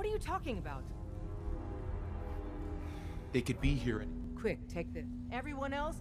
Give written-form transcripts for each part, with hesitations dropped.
What are you talking about? They could be here and... Quick, take this. Everyone else?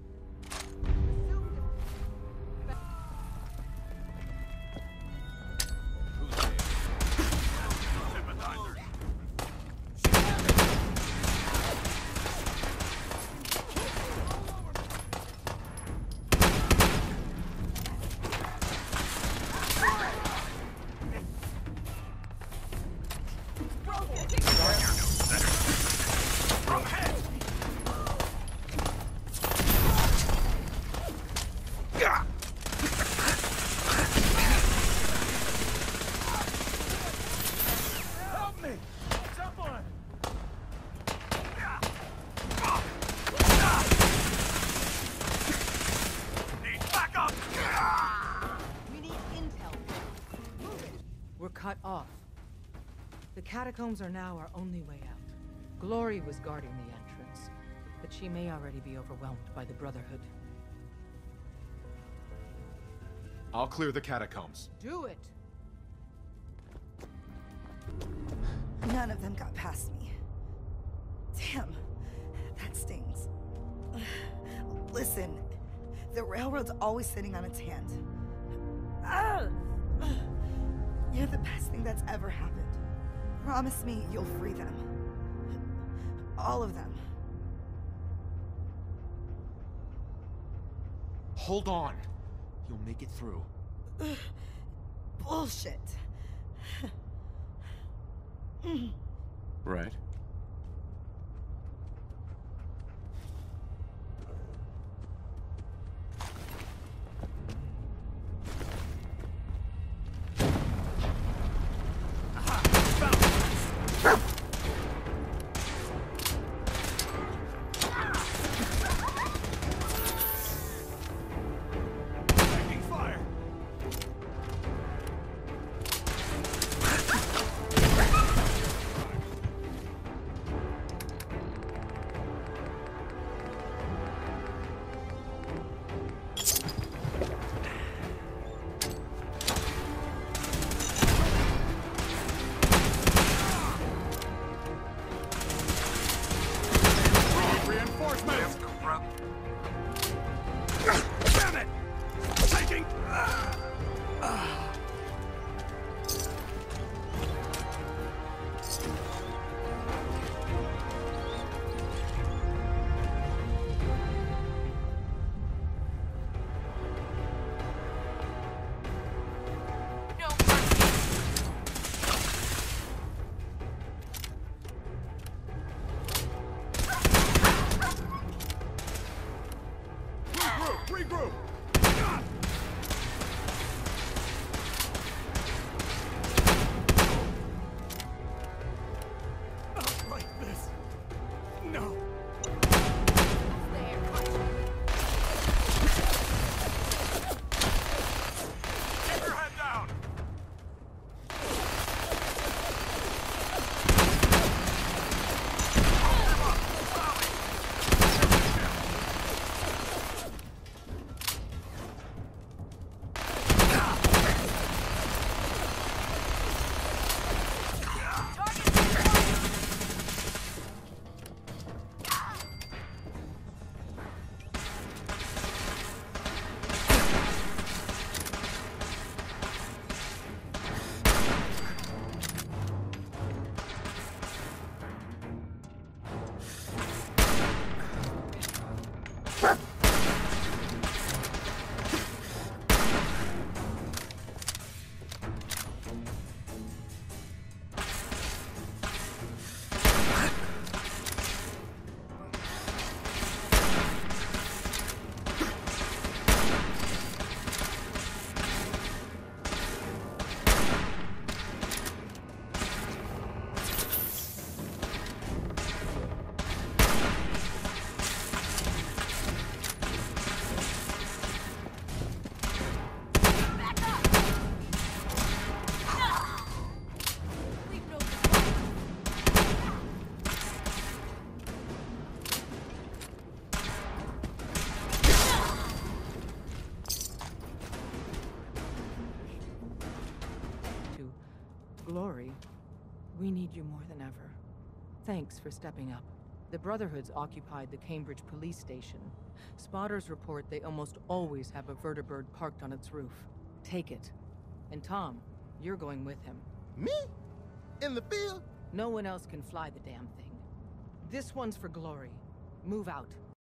Cut off. The catacombs are now our only way out. Glory was guarding the entrance, but she may already be overwhelmed by the Brotherhood. I'll clear the catacombs. Do it! None of them got past me. Damn, that stings. Listen, the railroad's always sitting on its hand. You're the best thing that's ever happened. Promise me you'll free them. All of them. Hold on. You'll make it through. Bullshit. Right. We need you more than ever. Thanks for stepping up. The Brotherhood's occupied the Cambridge police station. Spotters report they almost always have a vertibird parked on its roof. Take it. And Tom, you're going with him. Me? In the field? No one else can fly the damn thing. This one's for Glory. Move out.